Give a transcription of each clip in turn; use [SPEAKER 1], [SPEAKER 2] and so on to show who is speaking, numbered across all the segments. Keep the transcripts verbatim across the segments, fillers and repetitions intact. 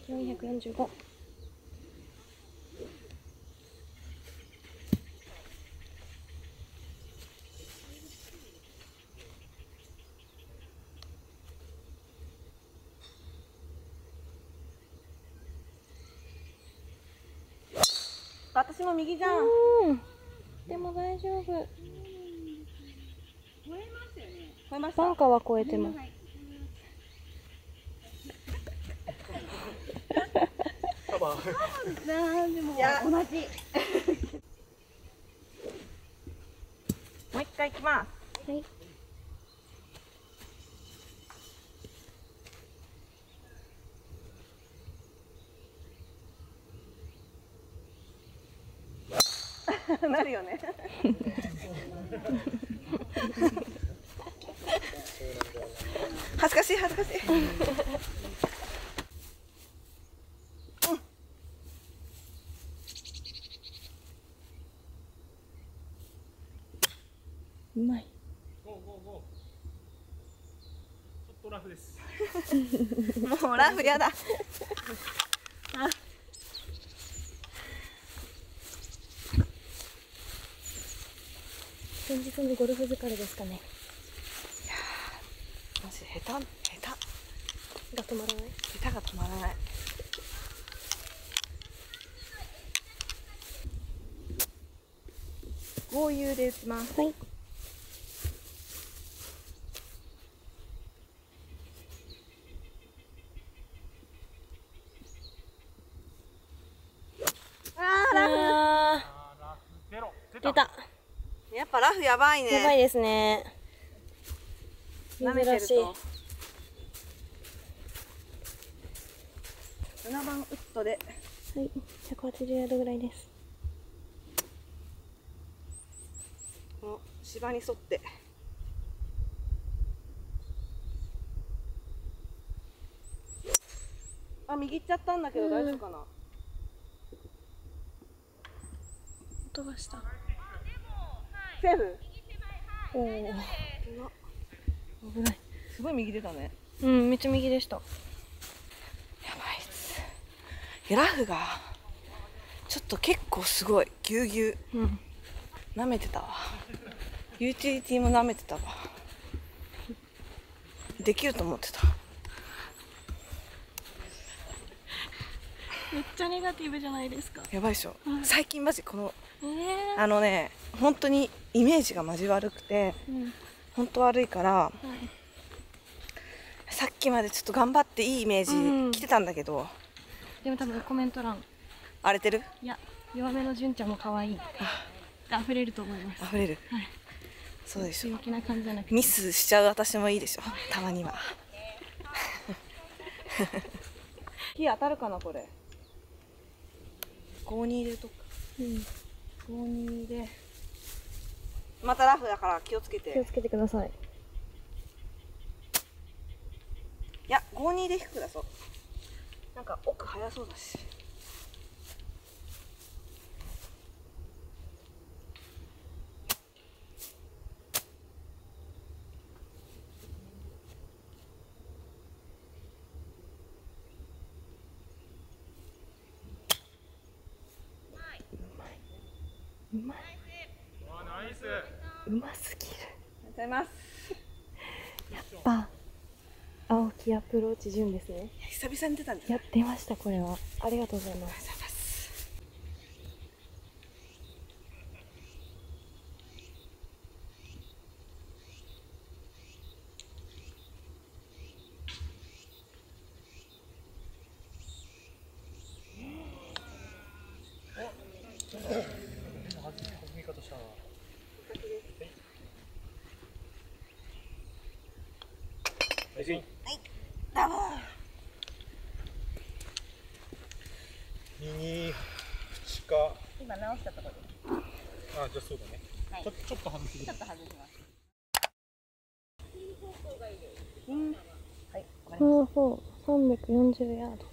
[SPEAKER 1] よんひゃくよんじゅうご。
[SPEAKER 2] 私も右じゃん。
[SPEAKER 1] うん。でも大丈夫。
[SPEAKER 2] 超えましたよね。超えました。
[SPEAKER 1] バンカーは超えてます。
[SPEAKER 2] なんでも同じ。もう一回行きます。
[SPEAKER 1] はい。
[SPEAKER 2] なるよね。恥ずかしい恥ずかしい。
[SPEAKER 1] うまい。
[SPEAKER 3] ゴーゴーゴー。ちょっとラフです。
[SPEAKER 2] もうラフやだ。あ。
[SPEAKER 1] 先日のゴルフ疲れですかね。い
[SPEAKER 2] やー、マジ下手下手
[SPEAKER 1] が止まらない。
[SPEAKER 2] 下手が止まらない。豪遊で打ちます。
[SPEAKER 1] はい。
[SPEAKER 2] あーラフ。
[SPEAKER 1] あ
[SPEAKER 3] あーラフゼロ。
[SPEAKER 1] ー、出た。
[SPEAKER 2] やっぱラフやばいね。
[SPEAKER 1] やばいですね。
[SPEAKER 2] 舐めてる
[SPEAKER 1] 珍しい。
[SPEAKER 2] と。ななばんウッドで。
[SPEAKER 1] はい、ひゃくはちじゅうヤードぐらいです。
[SPEAKER 2] この芝に沿って。あ、右行っちゃったんだけど大丈夫かな。
[SPEAKER 1] 飛ばした。
[SPEAKER 2] セーフ。
[SPEAKER 1] おお。危ない。
[SPEAKER 2] すごい右出たね。
[SPEAKER 1] うん、めっちゃ右でした。
[SPEAKER 2] やばいっす。いやラフがちょっと結構すごいぎゅうぎゅう。
[SPEAKER 1] うん。
[SPEAKER 2] 舐めてたわ。ユーティリティも舐めてたわ。できると思ってた。
[SPEAKER 1] めっちゃネガティブじゃないですか。
[SPEAKER 2] やばいでしょ。
[SPEAKER 1] うん、
[SPEAKER 2] 最近マジこの、
[SPEAKER 1] えー、
[SPEAKER 2] あのね、本当にイメージがマジ悪くて、
[SPEAKER 1] うん、
[SPEAKER 2] 本当悪いから、
[SPEAKER 1] はい、
[SPEAKER 2] さっきまでちょっと頑張っていいイメージ来てたんだけど、
[SPEAKER 1] でも多分コメント欄
[SPEAKER 2] 荒れてる？
[SPEAKER 1] いや、弱めの純ちゃんも可愛いって溢れると思います。
[SPEAKER 2] 溢れる。
[SPEAKER 1] はい。
[SPEAKER 2] そうでしょ。
[SPEAKER 1] 強気な感じじゃなくて
[SPEAKER 2] ミスしちゃう私もいいでしょ。たまには。火当たるかなこれ。ごに入れるとか。
[SPEAKER 1] うん。
[SPEAKER 2] ごにで。またラフだから気をつけて。
[SPEAKER 1] 気をつけてください。
[SPEAKER 2] いや、ごにで低く出そう。なんか奥早そうだし。
[SPEAKER 1] うまい。
[SPEAKER 3] あーナイス。
[SPEAKER 1] うますぎる。
[SPEAKER 2] ありがとうございます。
[SPEAKER 1] やっぱ青木アプローチ順ですね。
[SPEAKER 2] 久々に出たんです。
[SPEAKER 1] やってました。これはありがとうございます。
[SPEAKER 3] 見方した。はい、
[SPEAKER 2] ダブル。
[SPEAKER 3] 右、口か。
[SPEAKER 2] 今直したところです。
[SPEAKER 3] あ、じゃあそうだね。
[SPEAKER 2] はい、
[SPEAKER 3] ちょちょっと外す。
[SPEAKER 2] ちょっと外します。うん。はい。
[SPEAKER 1] パーフォー、さんびゃくよんじゅうヤード。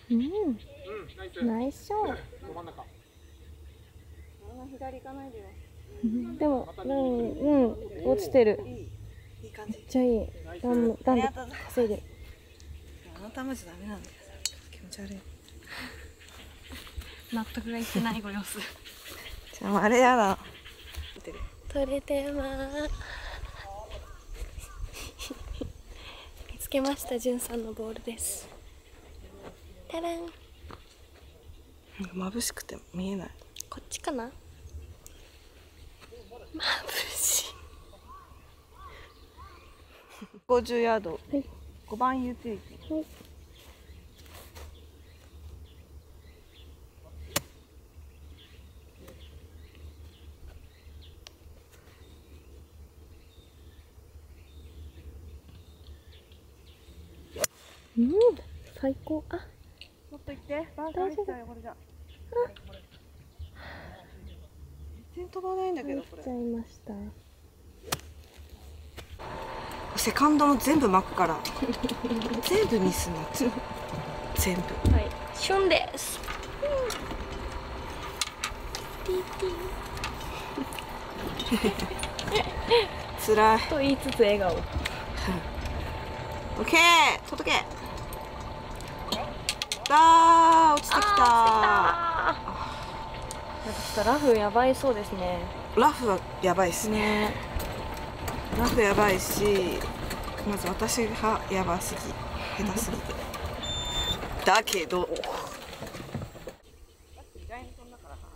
[SPEAKER 1] うん
[SPEAKER 3] うんナイス
[SPEAKER 1] ナイスショ
[SPEAKER 3] ど真ん中
[SPEAKER 2] 左行かないでよ。
[SPEAKER 1] ット。でもうんうん落ちてる。
[SPEAKER 2] いいいい感じ。
[SPEAKER 1] めっちゃいい。ダンダンで稼いでる。
[SPEAKER 2] あなたマジダメなんだよ。気持ち悪い。
[SPEAKER 1] 納得がいってないご様子。
[SPEAKER 2] じゃああれやだ。
[SPEAKER 1] 取れてます。見つけました、じゅんさんのボールです。たらん。
[SPEAKER 2] 眩しくて見えない。
[SPEAKER 1] こっちかな。眩しい。
[SPEAKER 2] ごじゅうヤード。
[SPEAKER 1] はい。
[SPEAKER 2] ごばんユーティリティ。
[SPEAKER 1] はい。うん、最高。あ、
[SPEAKER 2] もっと行って。バンカー入っちゃうよこれじゃ。全然飛ばないんだけどこれ
[SPEAKER 1] 入っちゃ。いました。
[SPEAKER 2] セカンドも全部巻くから全部ミスになっちゃう。全部。
[SPEAKER 1] はい、シュンです。ティティ。
[SPEAKER 2] つらい。
[SPEAKER 1] と言いつつ笑顔。
[SPEAKER 2] オッケー、届け。あー、落ちてきた。
[SPEAKER 1] あー、ちょっとラフやばいそうですね。
[SPEAKER 2] ラフはやばいですね。
[SPEAKER 1] ね。
[SPEAKER 2] ラフやばいし、まず私がやばすぎ、下手すぎて。だけど。意外に飛んだからな。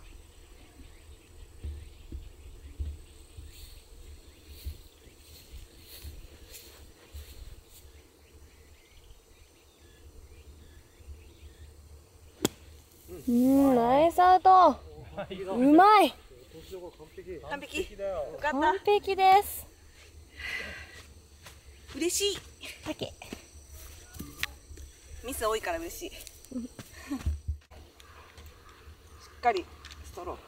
[SPEAKER 1] うん、ナイスアウト。うまい。
[SPEAKER 2] 完璧。よかった。
[SPEAKER 1] 完璧です。
[SPEAKER 2] 嬉しい。
[SPEAKER 1] だけ。
[SPEAKER 2] ミス多いから嬉しい。しっかりストローク。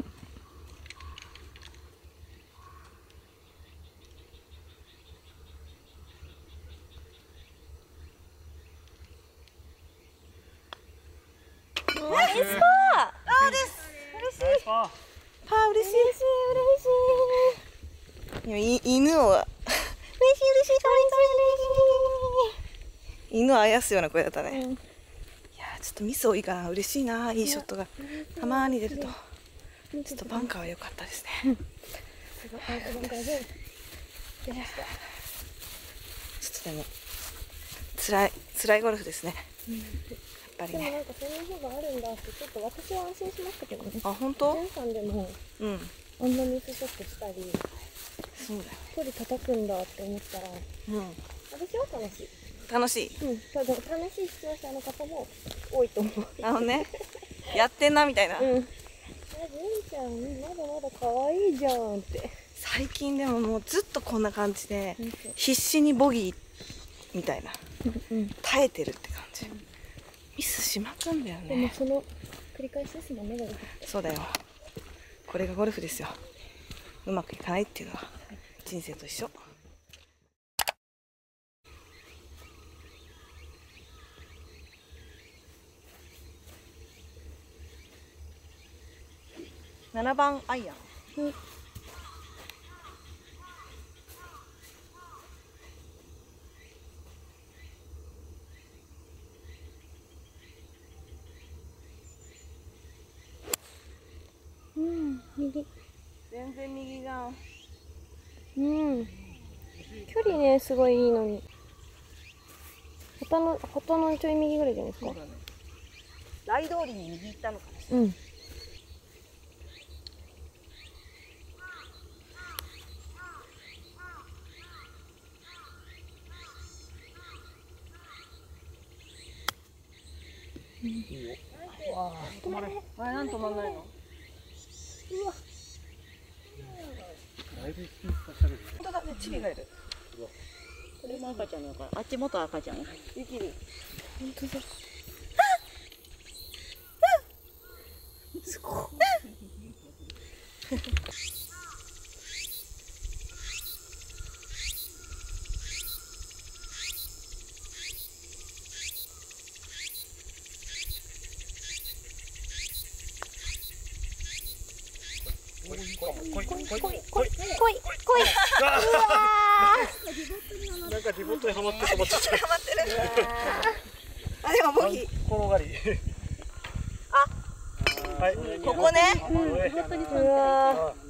[SPEAKER 1] ナイスパー。
[SPEAKER 2] あーです。嬉しい。
[SPEAKER 3] パー
[SPEAKER 2] パー嬉しい。いや、い犬を。嬉しい嬉しい、かわいい。犬をあやすような声だったね。
[SPEAKER 1] うん、
[SPEAKER 2] いやー、ちょっとミス多いかな。嬉しいな、いいショットがたまーに出ると。ちょっとバンカーは良かったですね。
[SPEAKER 1] すごい、アウトバンカーで出ました。
[SPEAKER 2] ちょっとでも辛い辛いゴルフですね。
[SPEAKER 1] うん、
[SPEAKER 2] やっぱり
[SPEAKER 1] でもな
[SPEAKER 2] ね。
[SPEAKER 1] んかそんな日があるんだってちょっと私は安心しましたけどね。
[SPEAKER 2] あ、本当？
[SPEAKER 1] ジェンさんでも
[SPEAKER 2] うん。
[SPEAKER 1] あんなミスショットしたり
[SPEAKER 2] そうだよ。
[SPEAKER 1] 距離叩くんだって思ったら
[SPEAKER 2] うん。
[SPEAKER 1] 私は楽しい。
[SPEAKER 2] 楽しい。
[SPEAKER 1] うん、ただ楽しい視聴者の方も多いと思う。
[SPEAKER 2] あのね、やってんなみたいな。
[SPEAKER 1] うん。あ、ジェンちゃんまだまだ可愛いじゃんって。
[SPEAKER 2] 最近でももうずっとこんな感じで
[SPEAKER 1] うん
[SPEAKER 2] 必死にボギーみたいな
[SPEAKER 1] うん。
[SPEAKER 2] 耐えてるって感じ。ミスしまくんだよ
[SPEAKER 1] でも
[SPEAKER 2] ね。
[SPEAKER 1] その繰り返しですもんね、ゴルフって。
[SPEAKER 2] そうだよ。これがゴルフですよ。うまくいかないっていうのは人生と一緒。ななばんアイアン。
[SPEAKER 1] うん。うん、右。
[SPEAKER 2] 全然右じゃん。
[SPEAKER 1] うん。距離ね、すごいいいのに。旗の、旗のちょい右ぐらいじゃないですか。
[SPEAKER 2] ライ通りに右行ったのかもしれない。
[SPEAKER 1] うん。
[SPEAKER 2] 止まれ。あれ、なんで止まんないの？
[SPEAKER 3] だいぶスピード出したけどね。
[SPEAKER 2] 本当だね、チビがいる。
[SPEAKER 4] これも赤ちゃんだから、あっち元赤ちゃん。
[SPEAKER 2] ゆきり。
[SPEAKER 1] 本当だ。
[SPEAKER 2] すごい。
[SPEAKER 3] こいこいこいこいこい
[SPEAKER 1] こいこい
[SPEAKER 3] なんかリボットにはまって止まっちゃった
[SPEAKER 2] ハマってるあでもモヒ
[SPEAKER 3] 転がり
[SPEAKER 2] あ
[SPEAKER 3] はい
[SPEAKER 2] ここね
[SPEAKER 3] うん
[SPEAKER 1] うわー